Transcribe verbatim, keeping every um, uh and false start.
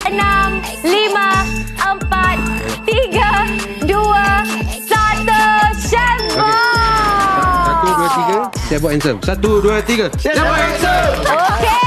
enam, lima, empat, tiga, dua, satu. Chef Bob. Satu, dua, tiga. Chef Bob handsome. Satu, dua, tiga. Chef Bob handsome. Okey.